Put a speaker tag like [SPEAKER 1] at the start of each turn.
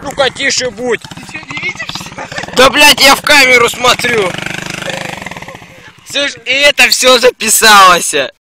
[SPEAKER 1] Ну-ка, тише будь.
[SPEAKER 2] Ты что, не видишь?
[SPEAKER 1] Да, блядь, я в камеру смотрю. Слышь, и это все записалось.